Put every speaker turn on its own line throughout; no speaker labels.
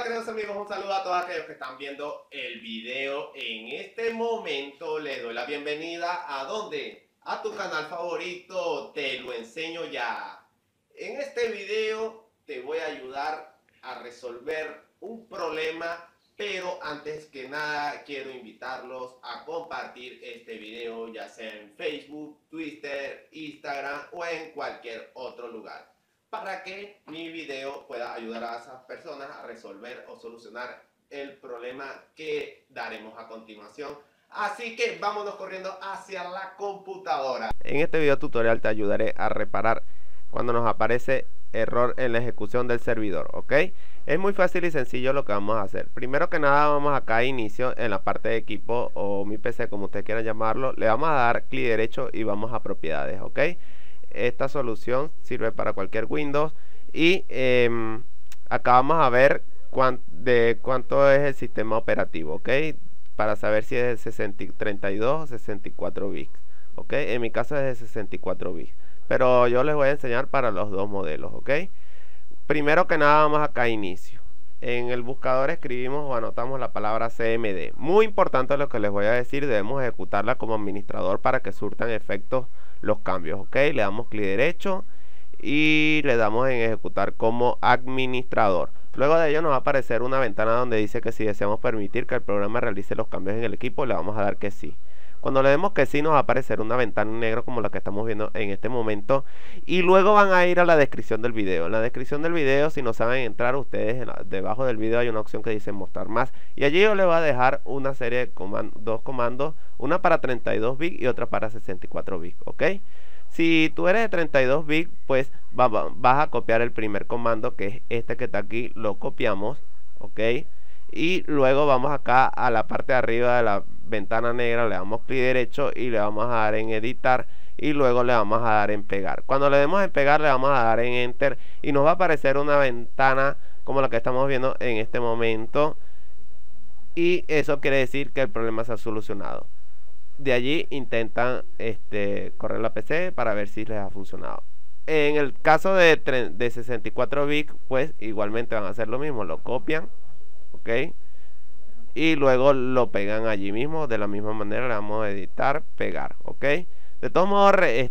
queridos amigos, un saludo a todos aquellos que están viendo el video. En este momento les doy la bienvenida a ¿dónde? A tu canal favorito, Te Lo Enseño Ya. En este video te voy a ayudar a resolver un problema, pero antes que nada quiero invitarlos a compartir este video, ya sea en Facebook, Twitter, Instagram o en cualquier otro lugar, para que mi video pueda ayudar a esas personas a resolver o solucionar el problema que daremos a continuación. Así que vámonos corriendo hacia la computadora. En este video tutorial te ayudaré a reparar cuando nos aparece error en la ejecución del servidor, ¿ok? Es muy fácil y sencillo lo que vamos a hacer. Primero que nada vamos acá a inicio en la parte de equipo o mi PC, como ustedes quieran llamarlo. Le vamos a dar clic derecho y vamos a propiedades, ¿ok? Esta solución sirve para cualquier Windows y acá vamos a ver cuánto es el sistema operativo, ¿ok? Para saber si es de 32 o 64 bits, ¿ok? En mi caso es de 64 bits, pero yo les voy a enseñar para los dos modelos, ¿ok? Primero que nada vamos acá a inicio. En el buscador escribimos o anotamos la palabra CMD. Muy importante lo que les voy a decir, debemos ejecutarla como administrador para que surtan efectos los cambios, ok. Le damos clic derecho y le damos en ejecutar como administrador. Luego de ello nos va a aparecer una ventana donde dice que si deseamos permitir que el programa realice los cambios en el equipo, le vamos a dar que sí. Cuando le demos que sí, nos va a aparecer una ventana en negro como la que estamos viendo en este momento. Y luego van a ir a la descripción del video. En la descripción del video, si no saben entrar ustedes, debajo del video hay una opción que dice mostrar más. Y allí yo les voy a dejar una serie de dos comandos. Una para 32 bits y otra para 64 bits, ¿ok? Si tú eres de 32 bits, pues vas a copiar el primer comando, que es este que está aquí. Lo copiamos, ¿ok? Y luego vamos acá a la parte de arriba de la ventana negra, le damos clic derecho y le vamos a dar en editar y luego le vamos a dar en pegar. Cuando le demos en pegar le vamos a dar en enter y nos va a aparecer una ventana como la que estamos viendo en este momento, y eso quiere decir que el problema se ha solucionado. De allí intentan correr la PC para ver si les ha funcionado. En el caso de 64 bits, pues igualmente van a hacer lo mismo, lo copian, ok, y luego lo pegan allí mismo. De la misma manera le vamos a editar, pegar, ok. De todos modos,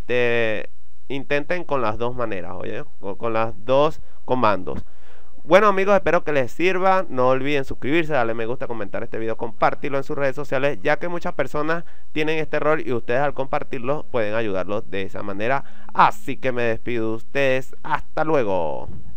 intenten con las dos maneras, oye, con las dos comandos. Bueno amigos, espero que les sirva. No olviden suscribirse, darle me gusta, comentar este video, compartirlo en sus redes sociales, ya que muchas personas tienen este error y ustedes al compartirlo pueden ayudarlos de esa manera. Así que me despido de ustedes, hasta luego.